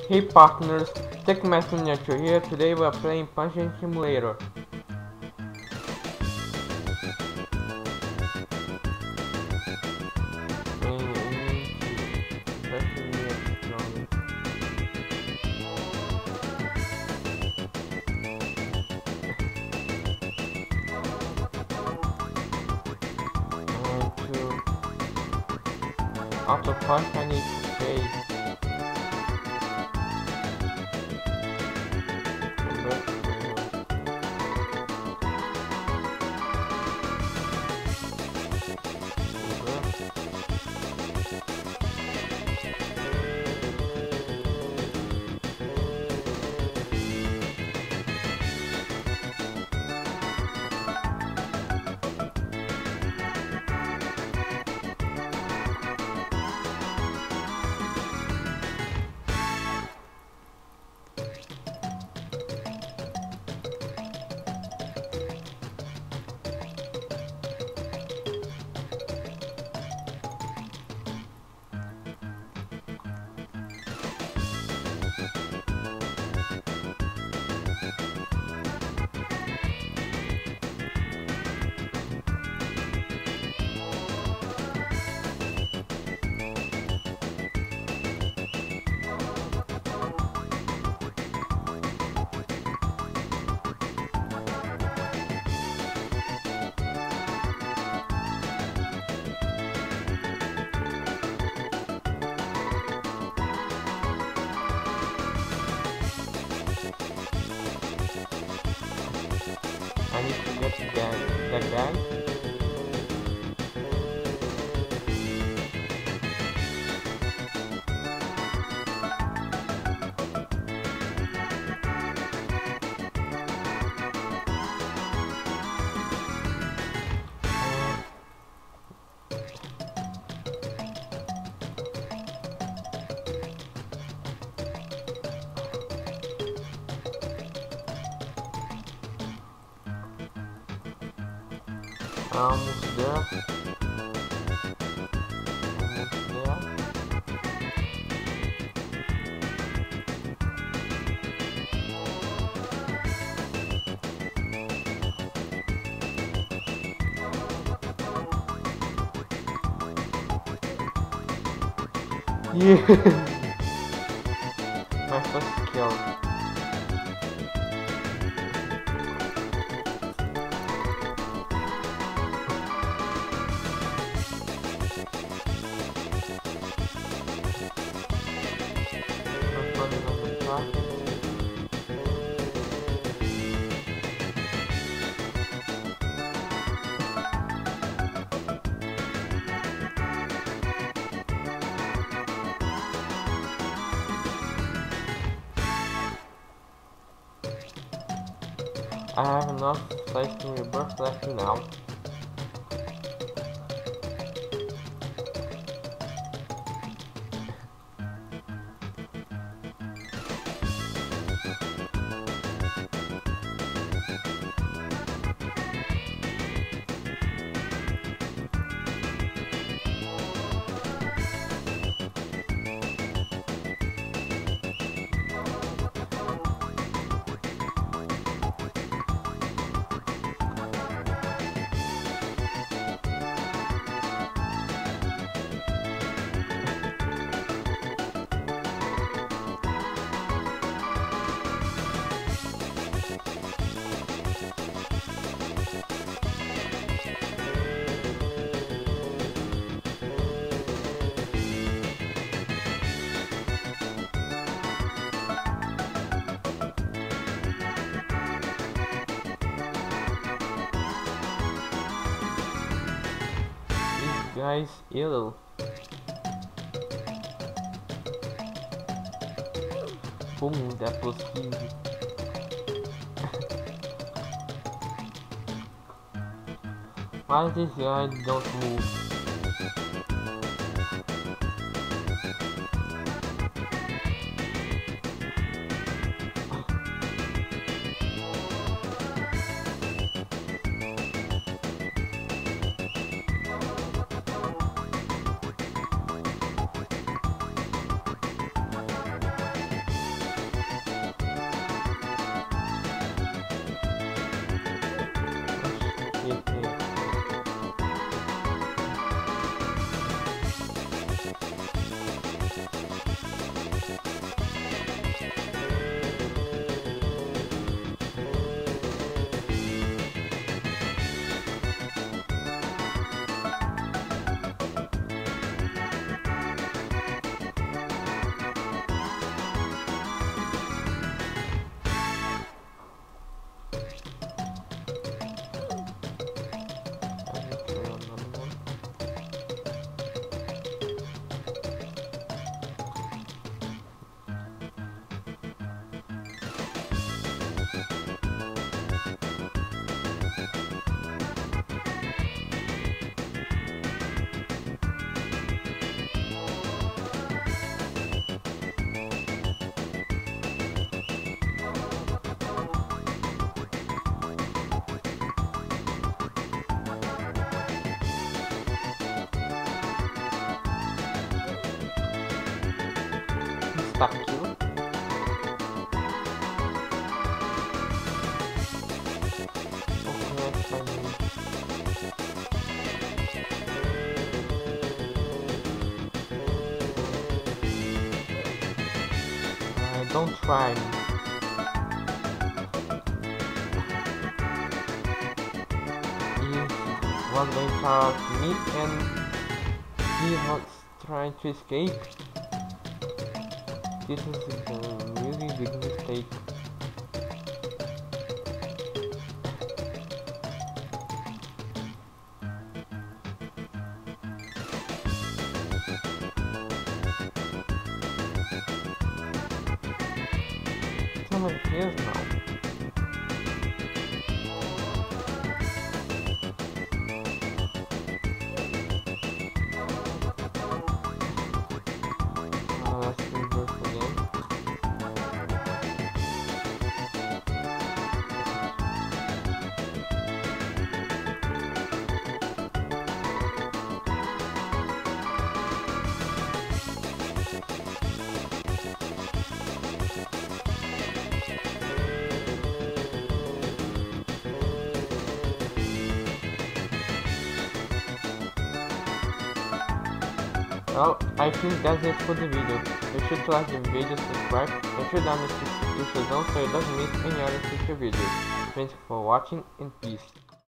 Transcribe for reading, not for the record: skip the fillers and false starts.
Hey partners, Tech Messenger here. Today we are playing Punching Simulator. Auto punch, I need to pay. I need to get that guy. Almost there. Yeah. My first kill. I have enough place to rebirth left now. Guys, ill. Boom, that was easy. Why this guy don't move? stuck you. Okay, that's fine. Don't try me. He was going towards me and he was trying to escape. This is a really big mistake. Someone cares now. Let's rebirth again. Well, I think that's it for the video. You should like the video, subscribe, and turn on the notification bell so you don't miss any other future videos. Thanks for watching and peace.